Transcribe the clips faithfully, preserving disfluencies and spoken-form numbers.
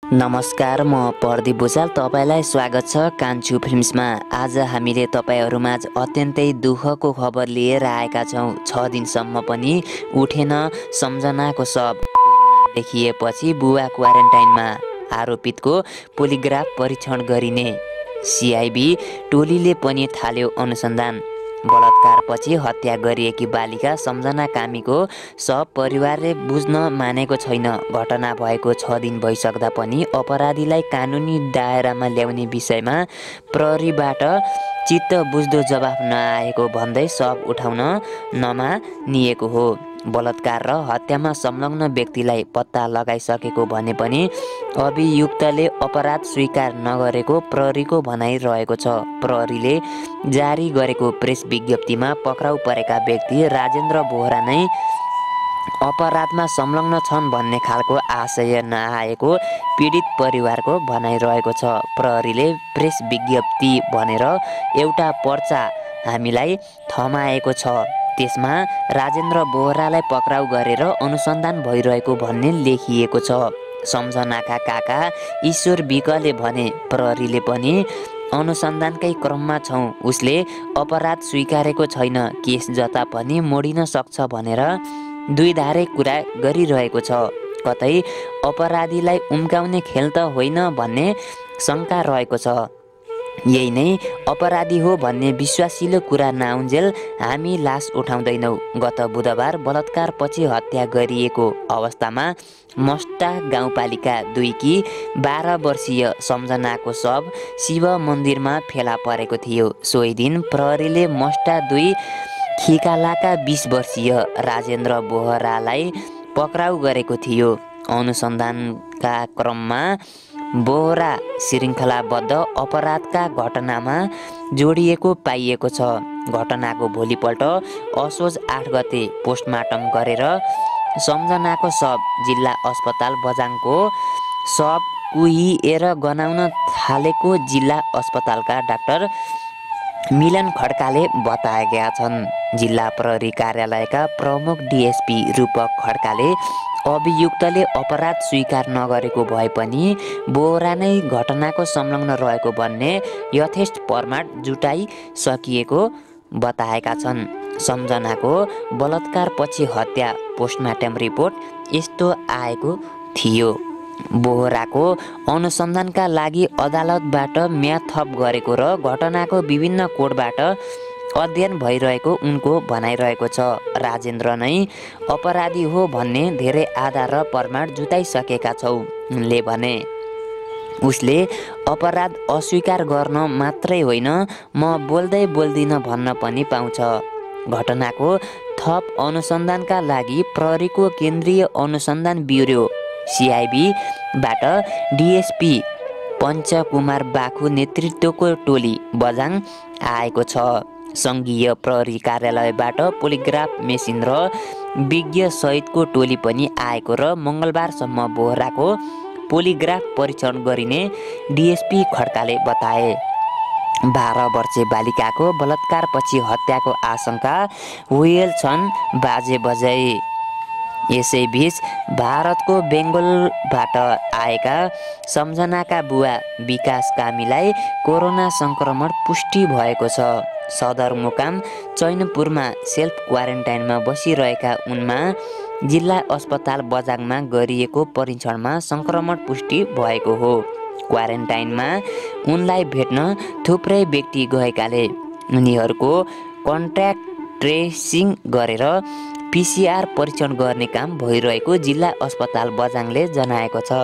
नमस्कार, म प्रदीप भुषाल। तपाईँलाई स्वागत छ कान्छु फिल्म्समा। आज हामीले तपाईँहरूमाझ अत्यन्तै दुःखको खबर लिएर आएका छौँ। छ दिनसम्म पनि उठेन सम्झनाको शव। कोरोना देखिएपछि बुवा क्वारेन्टाइनमा। आरोपितको पोलिग्राफ परीक्षण गरिने। सिआइबी टोलीले पनि थाल्यो अनुसन्धान। बलात्कारपछि हत्या गरिएकी बालिका सम्झना कामीको शव परिवारले बुझ्न मानेको छैन। घटना भएको छ दिन भइसक्दा पनि अपराधीलाई कानुनी दायरामा ल्याउने विषयमा प्रहरीबाट चित्त बुझ्दो जवाफ नआएको भन्दै शव उठाउन नमानिएको हो। बलात्कार र हत्यामा संलग्न व्यक्तिलाई पत्ता लगाइसकेको भने पनि अभियुक्तले अपराध स्वीकार नगरेको प्रहरीको भनाइ रहेको छ। प्रहरीले जारी गरेको प्रेस विज्ञप्तिमा पक्राउ परेका व्यक्ति राजेन्द्र बोहरा नै अपराधमा संलग्न छन् भन्ने खालको आशय नआएको पीडित परिवारको भनाइ रहेको छ। प्रहरीले प्रेस विज्ञप्ति भनेर एउटा पर्चा हामीलाई थमाएको छ। त्यसमा राजेन्द्र बोहरालाई पक्राउ गरेर अनुसन्धान भइरहेको भन्ने लेखिएको छ। सम्झनाका काका ईश्वर विकले भने, प्रहरीले पनि अनुसन्धानकै क्रममा छौँ। उसले अपराध स्वीकारेको छैन। केस जता पनि मोडिन सक्छ भनेर दुईधारे कुरा गरिरहेको छ। कतै अपराधीलाई उम्काउने खेल त होइन भन्ने शङ्का रहेको छ। यही नै अपराधी हो भन्ने विश्वासिलो कुरा नआउन्जेल हामी लास उठाउँदैनौँ। गत बुधबार बलात्कारपछि हत्या गरिएको अवस्थामा मस्टा गाउँपालिका दुईकी बाह्र वर्षीय सम्झनाको शव शिव मन्दिरमा फेला परेको थियो। सोही दिन प्रहरीले मस्टा दुई खिकालाका बीस वर्षीय राजेन्द्र बोहरालाई पक्राउ गरेको थियो। अनुसन्धानका क्रममा बोहरा श्रृङ्खलाबद्ध अपराधका घटनामा जोडिएको पाइएको छ। घटनाको भोलिपल्ट असोज आठ गते पोस्टमार्टम गरेर सम्झनाको शव जिल्ला अस्पताल बझाङको शव कुहिएर गनाउन थालेको जिल्ला अस्पतालका डाक्टर मिलन खड्काले बताएका छन्। जिल्ला प्रहरी कार्यालयका प्रमुख डिएसपी रूपक खड्काले अभियुक्तले अपराध स्वीकार नगरेको भए पनि बोहरा नै घटनाको संलग्न रहेको भन्ने यथेष्ट प्रमाण जुटाइसकिएको बताएका छन्। सम्झनाको बलात्कारपछि हत्या पोस्टमार्टम रिपोर्ट यस्तो आएको थियो। बोहराको अनुसन्धानका लागि अदालतबाट म्याद थप गरेको र घटनाको विभिन्न कोडबाट अध्ययन भइरहेको उनको भनाइरहेको छ। राजेन्द्र नै अपराधी हो भन्ने धेरै आधार र प्रमाण जुटाइसकेका छौँ उनले भने। उसले अपराध अस्वीकार गर्न मात्रै होइन, म बोल्दै बोल्दिन भन्न पनि पाउँछ। घटनाको थप अनुसन्धानका लागि प्रहरीको केन्द्रीय अनुसन्धान ब्युरो सिआइबीबाट डिएसपी पञ्चकुमार बाखु नेतृत्वको टोली बझाङ आएको छ। सङ्घीय प्रहरी कार्यालयबाट पोलिग्राफ मेसिन र विज्ञ सहितको टोली पनि आएको र मङ्गलबारसम्म बोहराको पोलिग्राफ परीक्षण गरिने डिएसपी खड्काले बताए। बाह्र वर्षे बालिकाको बलात्कारपछि हत्याको आशंका हुएल छन् बाजे बजै। यसैबीच भारतको बेङ्गलोरबाट आएका सम्झनाका बुवा विकास कामीलाई कोरोना सङ्क्रमण पुष्टि भएको छ। सदरमुकाम चैनपुरमा सेल्फ क्वारेन्टाइनमा बसिरहेका उनमा जिल्ला अस्पताल बझाङमा गरिएको परीक्षणमा सङ्क्रमण पुष्टि भएको हो। क्वारेन्टाइनमा उनलाई भेट्न थुप्रै व्यक्ति गएकाले उनीहरूको कन्ट्याक्ट ट्रेसिङ गरेर पिसिआर परीक्षण गर्ने काम भइरहेको जिल्ला अस्पताल बझाङले जनाएको छ।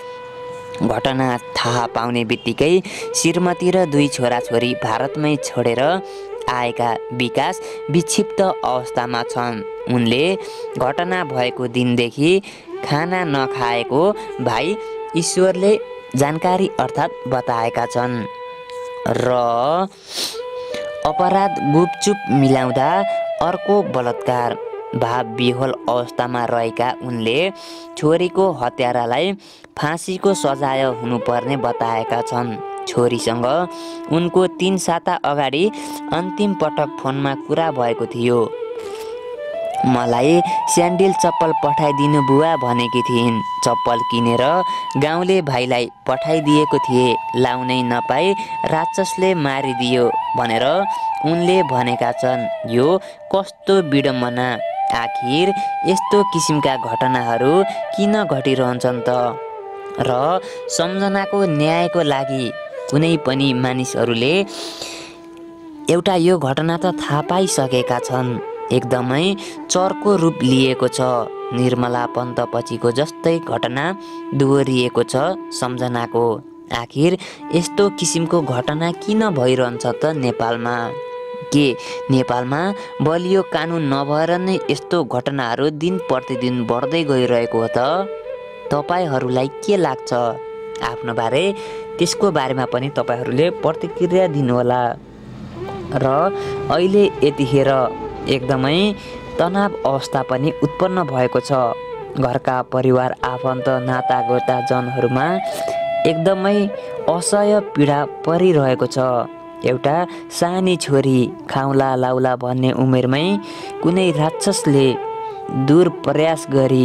घटना थाहा पाउने बित्तिकै श्रीमती र दुई छोराछोरी भारतमै छोडेर आएका विकास विक्षिप्त अवस्थामा छन्। उनले घटना भएको दिनदेखि खाना नखाएको भाइ ईश्वरले जानकारी अर्थात् बताएका छन्। र अपराध गुपचुप मिलाउँदा अर्को बलात्कार। भाव विह्वल अवस्थामा रहेका उनले छोरीको हत्यारालाई फाँसीको सजाय हुनुपर्ने बताएका छन्। छोरीसँग उनको तीन साता अगाडि अन्तिम पटक फोनमा कुरा भएको थियो। मलाई स्यान्डल चप्पल पठाइदिनु बुवा भनेकी थिइन्। चप्पल किनेर गाउँले भाइलाई पठाइदिएको थिए। लाउनै नपाई राक्षसले मारिदियो भनेर उनले भनेका छन्। यो कस्तो विडम्बना! आखिर यस्तो किसिमका घटनाहरू किन घटिरहन्छन् त? र सम्झनाको न्यायको लागि कुनै पनि मानिसहरूले एउटा यो घटना त थाहा पाइसकेका छन्। एकदमै चर्को रूप लिएको छ। निर्मला पन्त पछिको जस्तै घटना दोहोरिएको छ सम्झनाको। आखिर यस्तो किसिमको घटना किन भइरहन्छ त नेपालमा? के नेपालमा बलियो कानुन नभएर नै यस्तो घटनाहरू दिन प्रतिदिन बढ्दै गइरहेको हो त? तपाईहरूलाई के लाग्छ? आफ्नो बारे त्यसको बारेमा पनि तपाईहरूले प्रतिक्रिया दिनुहोला। र अहिले यतिखेर एकदमै तनाव अवस्था पनि उत्पन्न भएको छ। घरका परिवार आफन्त नातागोताजनहरूमा एकदमै असह्य पीडा परिरहेको छ। एउटा सानी छोरी खाउला लाउला भन्ने उमेरमै कुनै राक्षसले दुर्प्रयास गरी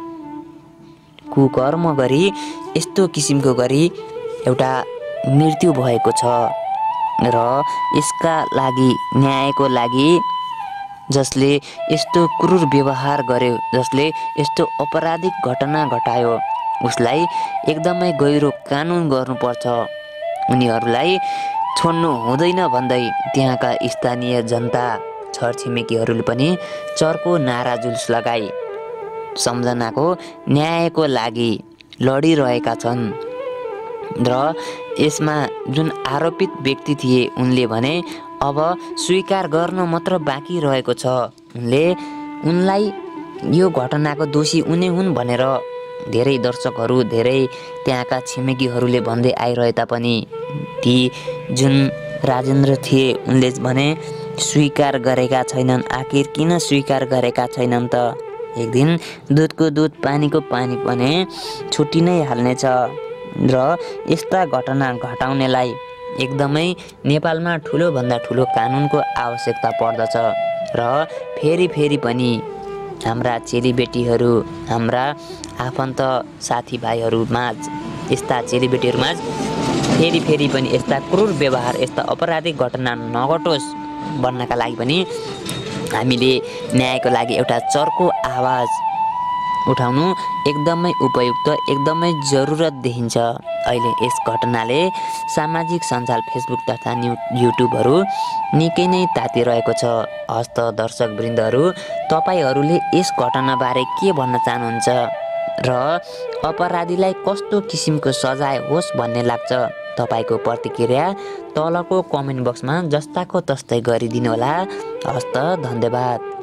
कुकर्म गरी यस्तो किसिमको गरी एउटा मृत्यु भएको छ। र यसका लागि न्यायको लागि जसले यस्तो क्रूर व्यवहार गर्यो, जसले यस्तो अपराधिक घटना घटायो, उसलाई एकदमै गहिरो कानुन गर्नुपर्छ। उनीहरूलाई छोड्नु हुँदैन भन्दै त्यहाँका स्थानीय जनता छरछिमेकीहरूले पनि चर्को नारा जुलुस लगाई सम्झनाको न्यायको लागि लडिरहेका छन्। र यसमा जुन आरोपित व्यक्ति थिए उनले भने अब स्वीकार गर्न मात्र बाँकी रहेको छ। उनले उनलाई यो घटनाको दोषी उनी हुन् भनेर धेरै दर्शकहरू, धेरै त्यहाँका छिमेकीहरूले भन्दै आइरहे तापनि ती जुन राजेन्द्र थिए उनले भने स्वीकार गरेका छैनन्। आखिर किन स्वीकार गरेका छैनन् त? एक दिन दुधको दुध पानीको पानी भने छुट्टी नै हाल्नेछ। र यस्ता घटना घटाउनेलाई एकदमै नेपालमा ठुलो भन्दा ठुलो कानुनको आवश्यकता पर्दछ। र फेरि फेरि पनि हाम्रा चेलीबेटीहरू, हाम्रा आफन्त साथीभाइहरूमाझ, यस्ता चेलीबेटीहरूमाझ फेरि फेरि पनि यस्ता क्रूर व्यवहार, यस्ता अपराधिक घटना नघटोस् भन्नका लागि पनि हामीले न्यायको लागि एउटा चर्को आवाज उठाउनु एकदमै उपयुक्त, एकदमै जरुरत देखिन्छ। अहिले यस घटनाले सामाजिक सञ्जाल फेसबुक तथा न्यु युट्युबहरू निकै नै तातिरहेको छ। हस्त दर्शकवृन्दहरू, तपाईँहरूले यस घटनाबारे के भन्न चाहनुहुन्छ र अपराधीलाई कस्तो किसिमको सजाय होस् भन्ने लाग्छ? तपाईँको प्रतिक्रिया तलको कमेन्ट बक्समा जस्ताको तस्तै गरिदिनुहोला। हस्त धन्यवाद।